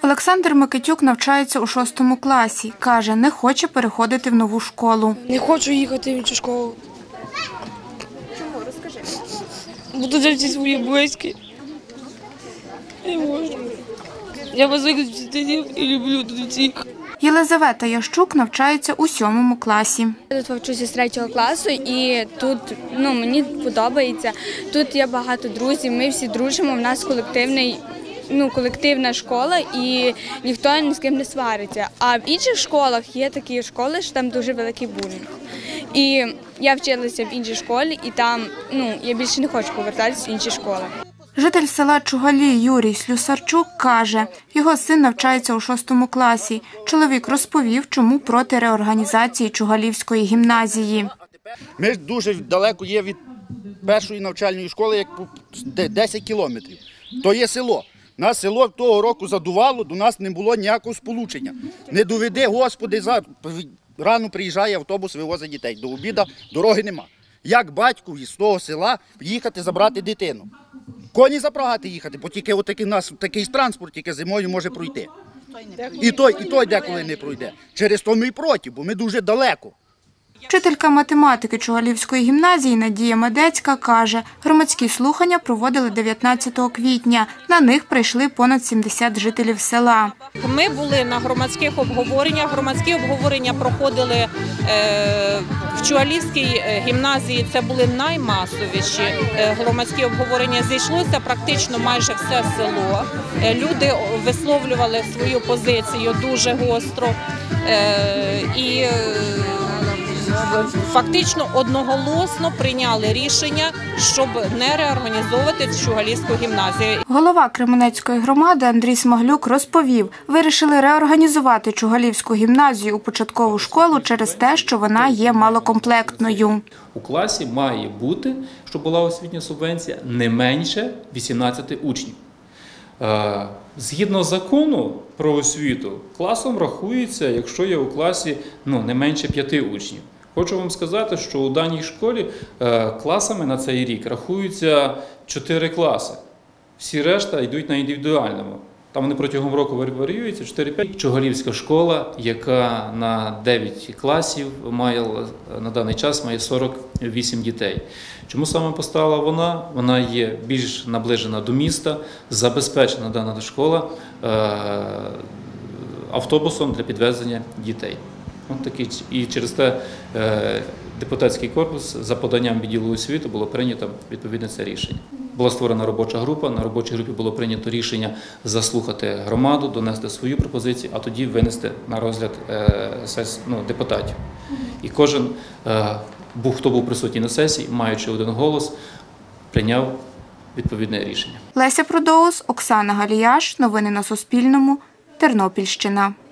Олександр Микитюк навчається у 6 класі. Каже, не хоче переходити в нову школу. Не хочу їхати в іншу школу. Чому? Розкажи. Бо тут всі свої близькі. Не можу. Я вас вчителів і люблю тут всіх. Єлизавета Ящук навчається у 7 класі. Я тут вчуся з 3 класу і тут мені подобається. Тут є багато друзів, ми всі дружимо, в нас колективна школа і ніхто ні з ким не свариться. А в інших школах є такі школи, що там дуже великий булінг. І я вчилася в іншій школі і там я більше не хочу повертатися в інші школи. Житель села Чугалі Юрій Слюсарчук каже, його син навчається у 6 класі. Чоловік розповів, чому проти реорганізації Чугалівської гімназії. Ми дуже далеко є від першої навчальної школи, як 10 кілометрів. То є село. Нас село того року задувало, до нас не було ніякого сполучення. Не доведи, Господи, рано приїжджає автобус, вивозить дітей. До обіду дороги нема. Як батькові з того села їхати забрати дитину? Коні запрягати їхати, бо тільки у нас такий транспорт, тільки зимою може пройти. І той деколи не пройде. Через то ми проти, бо ми дуже далеко. Вчителька математики Чугалівської гімназії Надія Медецька каже, громадські слухання проводили 19 квітня. На них прийшли понад 70 жителів села. Ми були на громадських обговореннях. Громадські обговорення проходили в Чугалівській гімназії. Це були наймасовіші громадські обговорення. Зійшлося практично майже все село. Люди висловлювали свою позицію дуже гостро. І фактично одноголосно прийняли рішення, щоб не реорганізовувати Чугалівську гімназію. Голова Кременецької громади Андрій Смаглюк розповів, вирішили реорганізувати Чугалівську гімназію у початкову школу через те, що вона є малокомплектною. У класі має бути, щоб була освітня субвенція, не менше 18 учнів. Згідно закону про освіту, класом рахується, якщо є у класі не менше 5 учнів. Хочу вам сказати, що у даній школі класами на цей рік рахуються 4 класи. Всі решта йдуть на індивідуальному. Там вони протягом року варіюються 4-5. Чугалівська школа, яка на 9 класів на даний час має 48 дітей. Чому саме постала вона? Вона є більш наближена до міста, забезпечена дана школа автобусом для підвезення дітей. І через те депутатський корпус за поданням відділу освіти було прийнято відповідне це рішення. Була створена робоча група, на робочій групі було прийнято рішення заслухати громаду, донести свою пропозицію, а тоді винести на розгляд депутатів. І кожен, хто був присутній на сесії, маючи один голос, прийняв відповідне рішення. Леся Продоус, Оксана Галіяш. Новини на Суспільному. Тернопільщина.